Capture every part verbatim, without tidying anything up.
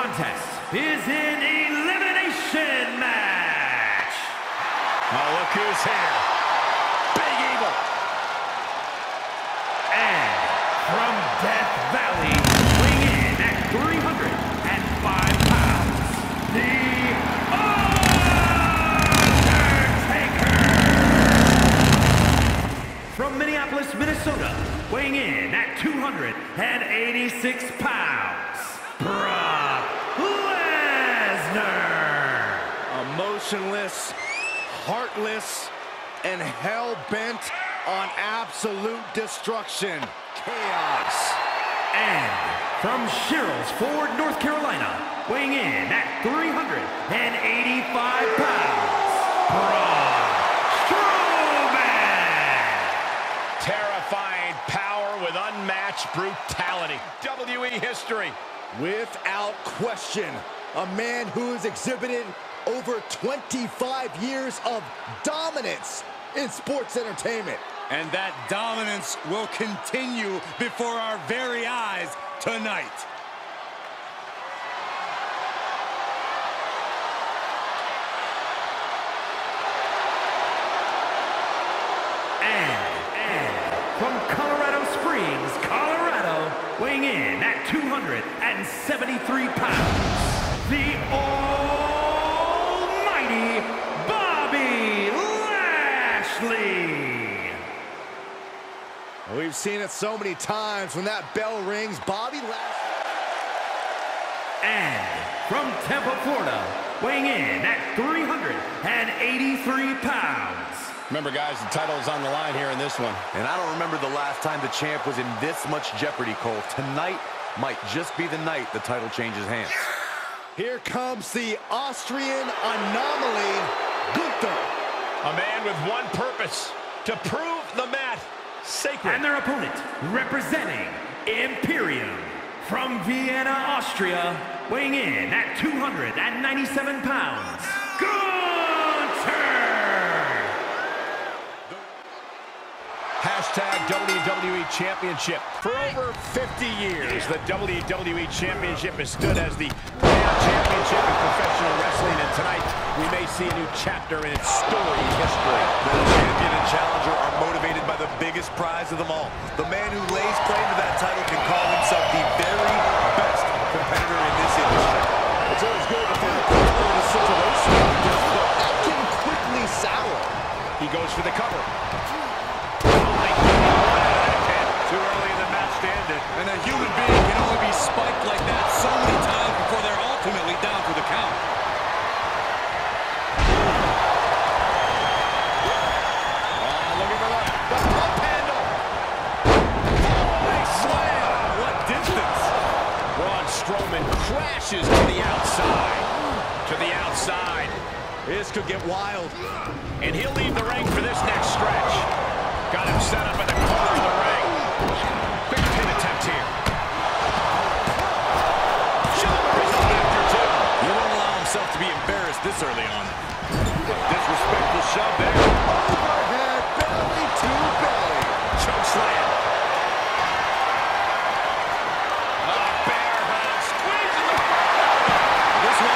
contest is an elimination match. Oh, look who's here. Big Eagle. And from Death Valley, weighing in at three hundred five pounds, the Undertaker. From Minneapolis, Minnesota, weighing in at two hundred eighty-six pounds, Brock Lesnar. Emotionless, heartless, and hell-bent on absolute destruction. Chaos. And from Sherrills Ford, North Carolina, weighing in at three hundred eighty-five pounds, Braun Strowman. Terrifying power with unmatched brutality. W W E history. Without question, a man who has exhibited over twenty-five years of dominance in sports entertainment. And that dominance will continue before our very eyes tonight. And, and from Colorado Springs, Colorado, weighing in at two hundred seventy-three pounds, the almighty Bobby Lashley. We've seen it so many times. When that bell rings, Bobby Lashley. And from Tampa, Florida, weighing in at three hundred eighty-three pounds. Remember, guys, the title is on the line here in this one. And I don't remember the last time the champ was in this much jeopardy, Cole. Tonight might just be the night the title changes hands. Here comes the Austrian anomaly, Gunther. A man with one purpose, to prove the mat sacred. And their opponent, representing Imperium, from Vienna, Austria, weighing in at two hundred ninety-seven pounds, Gunther! Hashtag W W E Championship. For over fifty years, the W W E Championship has stood as the grand championship in professional wrestling, and tonight we may see a new chapter in its storied history. The champion and challenger are motivated by the biggest prize of them all. The man who lays claim to that title can call himself the very best competitor in this industry. It's always good to find a partner in a situation like this, but that can quickly sour. He goes for the cover. Too early in the match to end it. And a human being can only be spiked like that so many times before they're ultimately down for the count. Oh, look at the left. The pump handle. Nice slam. What distance? Braun Strowman crashes to the outside. To the outside. This could get wild. And he'll leave the ring for this next stretch. Got him set up in the corner of the ring. Quick pin attempt here. Shoulder is up after two. He won't allow himself to be embarrassed this early on. Disrespectful shove there. Overhead belly to belly. Choke slam. A bear hug. Squeezing the This one.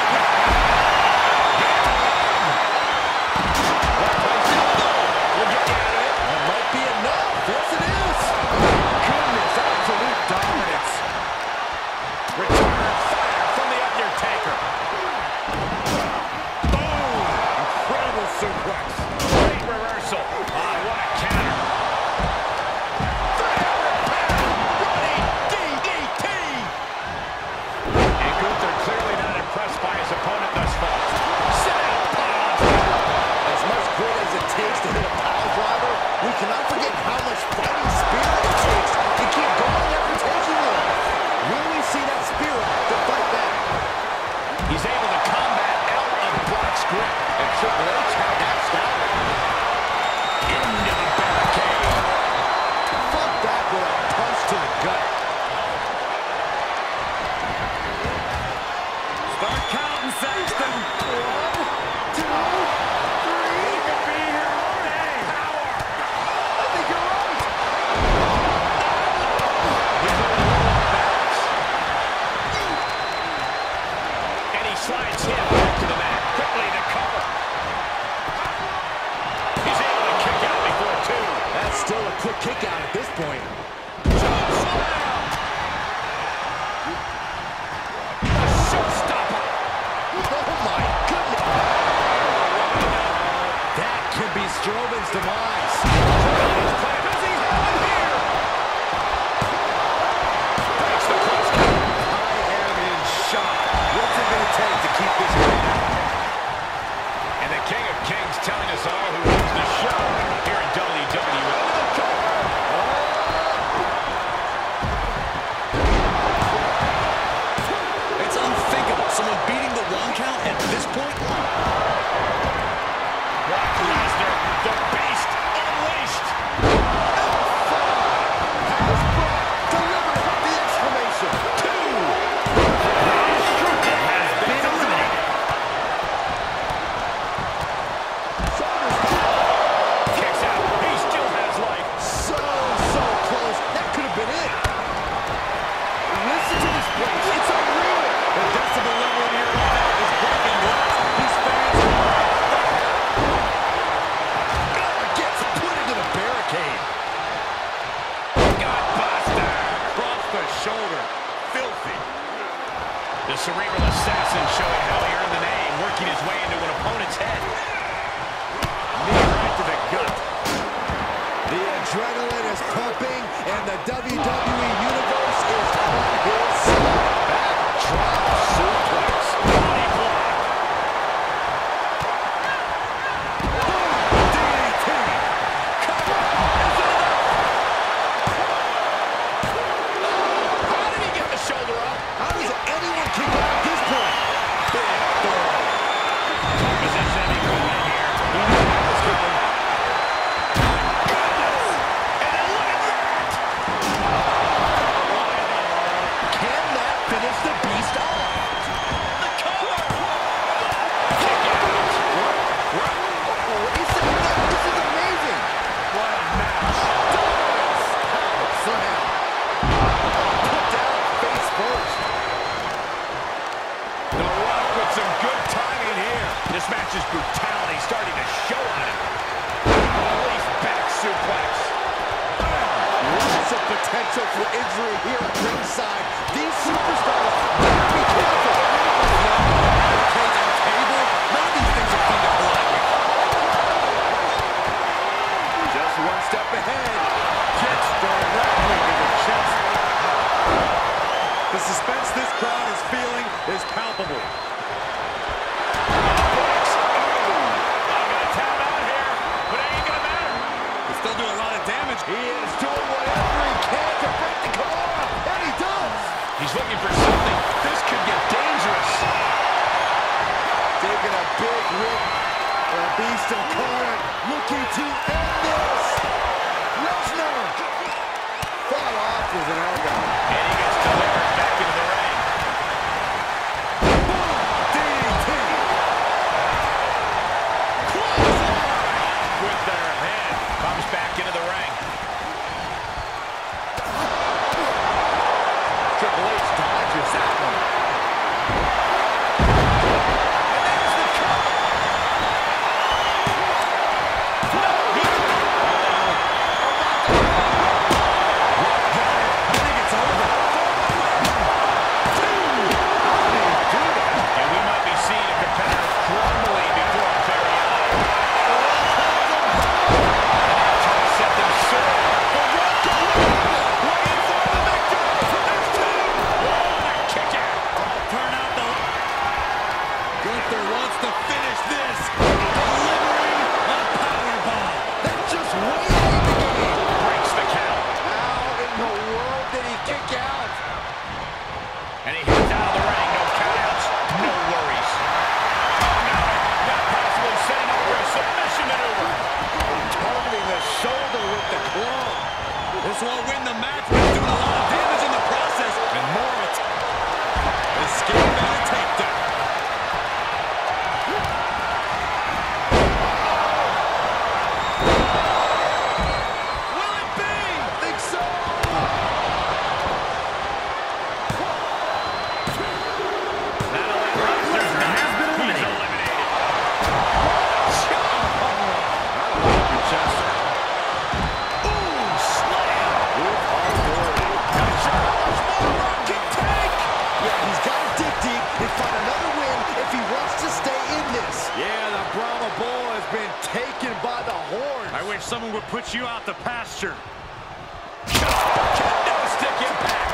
We'll get you out of it. That might be enough. Yes, it is. Goodness, absolute dominance. Return fire from the Undertaker. Boom! Incredible suplex. Great reversal. Ah, what a counter. three hundred pound running D D T. And Gunther clearly not impressed by his opponent thus far. Sit out, pile driver. As much grit as it takes to hit a pile driver, we cannot forget how much fighting spirit it takes to keep going after taking one. Will we see that spirit to fight back? He's able to combat out of Brock's grip. And Triple H had that style. Into the barricade. Fought back with a punch to the gut. Start counting, Saxton. One, two, three. He could be here all day. Power. I think you're right. He's a little balance. Slides him back to the mat. Quickly the cover. He's able to kick out before two. That's still a quick kick out at this point. Choke slam. A showstopper. Oh my goodness. That could be Strowman's demise. Does he have him here? Breaks the close count. I am in shock. What's it going to take to keep this going? And the King of Kings telling us all who runs the show here in W W E. It's unthinkable. Someone beating the one count at this point? Brock Lesnar, the beast, unleashed. Has Brock delivered the exclamation? Two. Braun Strowman has been eliminated. Kicks out. He still has life. So, so close. That could have been it. Listen to this place. It's unreal. The decibel level in here right now is breaking glass. These fans are gets put into the barricade. Godbuster. Across the shoulder. Filthy. The cerebral assassin showing how he earned the name, working his way into an opponent's head. Knee right to the gut. The adrenaline is pumping, and the W W E Universe is on his side. Backdrop suplex. Body block. D D T. Cover. Is it enough? How did he get the shoulder up? How does anyone kick out at this point? Big throw. Positioning going in here. He knew that was coming. Goodness! And then look at that! Can that finish the beast off? The cover! Kick out! He said that. This is amazing. What a match! Slam. Put down face first. The Rock with some good timing here. This match's brutality starting to show on him. Release back suplex. Lots of potential for injury here at ringside. These superstars better be careful. Barricades on table. None of these things are fun to collide with. Just one step ahead. Gets directly to the chest. The suspense this crowd is feeling is palpable. I'm gonna tap out here, but it ain't gonna matter. He's still doing a lot of damage. He is doing whatever he can to break the Kimura, and he does. He's looking for something. This could get dangerous. Taking a big rip. The Beast incarnate looking to end this. Lesnar fought off with an elbow. And he gets delivered back into the ring. D D T. With their head. Comes back into the ring. Triple H dodges that one. And there's the cover. No, he... I think it's over. And we might be seeing a competitor crumbling before our very eyes. Trying to set them soaring. The Rock waiting for the victory. There's two. Oh, that kick out. Turn out the... Gunther wants to finish this. Delivering a powerbomb. That's just way late in the game. Breaks the count. How in the world did he kick out? And he heads out of the ring. No countouts. No worries. Oh, no. Not possibly setting up for a submission maneuver. Targeting the shoulder with the claw. This won't win the match, but it's doing a lot of damage in the process. And more of it. Escape and a takedown. someone would put you out to pasture. Kendo stick impact.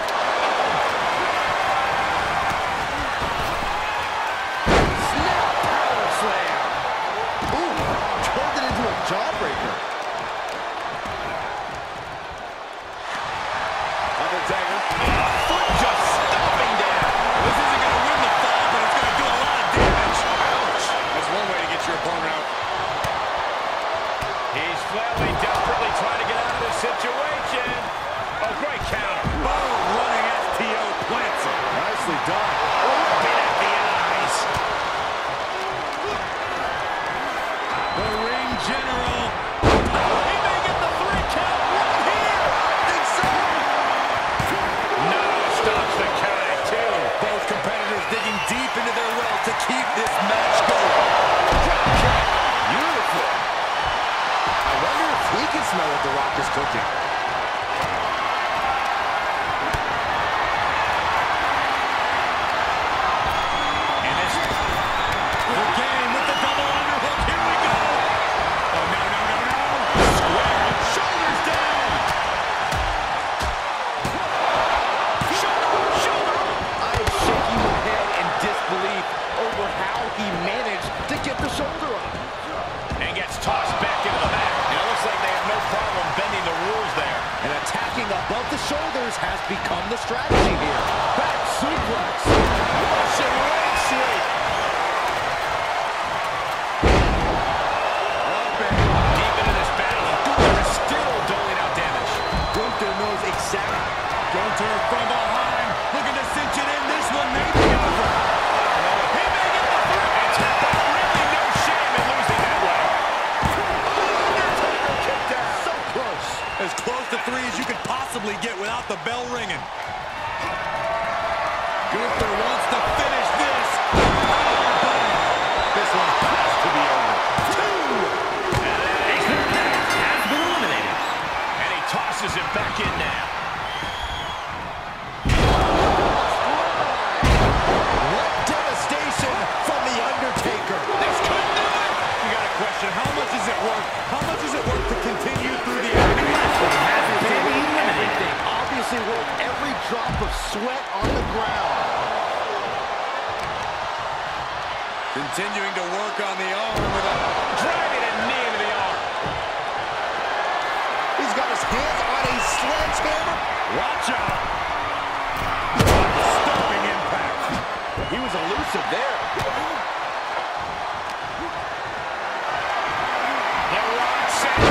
Snap power slam. Ooh, turned it into a jawbreaker. Undertaker. Foot just stomping down. This isn't going to win the fall, but it's going to do a lot of damage. Ouch. That's one way to get your opponent out. He's flailing, desperately trying to get out of this situation. Oh, great counter. Boom, running S T O plants him. Nicely done. Right at the eyes. The ring general. He may get the three count right here. Think so. No, stops the count at two. Both competitors digging deep into their well to keep this match going. Drop kick. Beautiful. I wonder if he can smell what The Rock is cooking. And this Again with the double underhook. Here we go. Oh, no, no, no, no. square shoulders down. Shoulder, shoulder. I am shaking my head in disbelief over how he managed to get the shoulder up. And gets tossed back into the mat. And it looks like they have no problem bending the rules there. And attacking above the shoulders has become the strategy here. Back suplex. Russian leg sweep. Deep into this battle, Gunther is still doling out damage. Gunther knows exactly. Gunther from behind. Looking to cinch it in. This one may be over. He may get the three. And tap out. Really no shame in losing that way. Undertaker kicked out. So close. As close to three as you could possibly get without the bell ringing. Gunther wants to finish this. This one has to be over. Has been eliminated. And he tosses it back in now. What devastation from The Undertaker. This could do it. You got a question. How much is it worth? How much is it worth to continue through the agony? Has been eliminated. Everything. Obviously worth every drop of sweat on the ground. Continuing to work on the arm with a... Driving a knee into the arm. He's got his hands on a sledgehammer. Watch out. Disturbing impact. He was elusive there. The Rock set.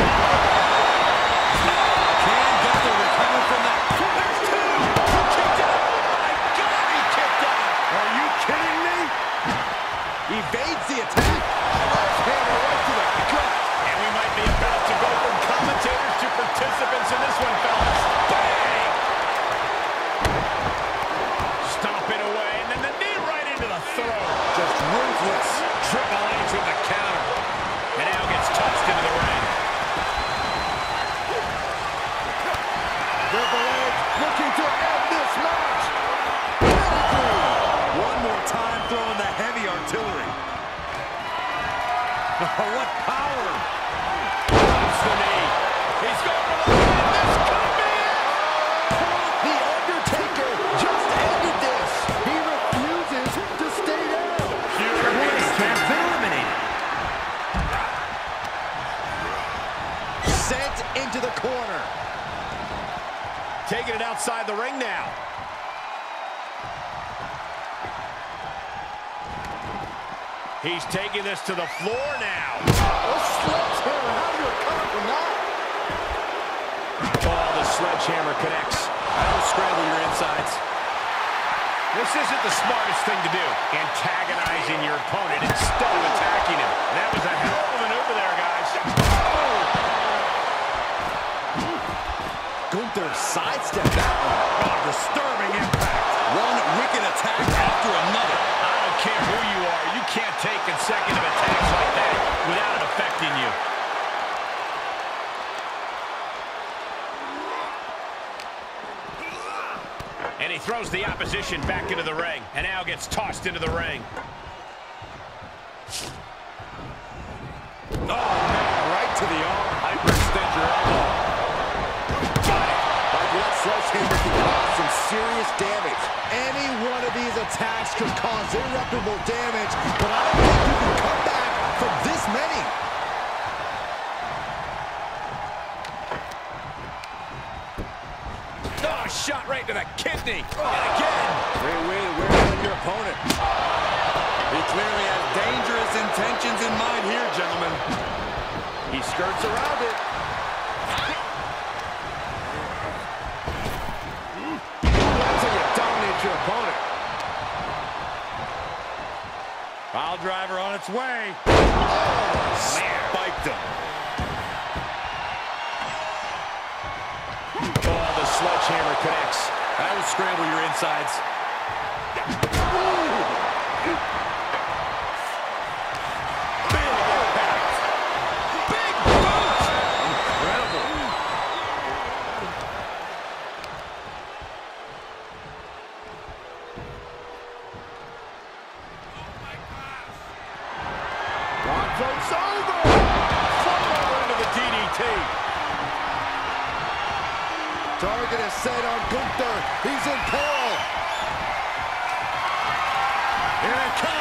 Can Gunther recover from that? There's two. Kicked out. My God, he kicked out. Are you kidding me? Evades the attack. Sledgehammer right to the gut. And we might be about to go from commentators to participants in this one, fellas. Bang! Stomping away, and then the knee right into the throat. Just ruthless. Triple H with the counter. And now gets tossed into the ring. Triple H looking to end this match. One more time throwing the heavy artillery. Oh, what power. Drops the knee. He's going for the win. This could be it. The Undertaker just ended this. He refuses to stay down. Triple H has been eliminated. Sent into the corner. Taking it outside the ring now. He's taking this to the floor now. A sledgehammer. How do you recover from that? Oh, the sledgehammer connects. That'll scramble your insides. This isn't the smartest thing to do, antagonizing your opponent instead of attacking him. That was a hell of a maneuver there, guys. Gunther sidestepped that one. Oh, disturbing impact. One wicked attack after another. I don't care who you are, you can't take consecutive attacks like that without it affecting you. And he throws the opposition back into the ring, and now gets tossed into the ring. Oh, man, right to the arm. Hyperextended serious damage. Any one of these attacks could cause irreparable damage, but I don't think you can come back from this many. Oh, shot right to the kidney. Oh. And again. Great way to wear down your opponent. He clearly has dangerous intentions in mind here, gentlemen. He skirts around it. That's how you dominate your opponent. Pile driver on its way. Oh, spiked him. Oh, the sledgehammer connects. That will scramble your insides. Big impact. Big boot. Incredible. Bronco's over. Flung over into the D D T. Target is set on Gunther. He's in peril. Here it comes.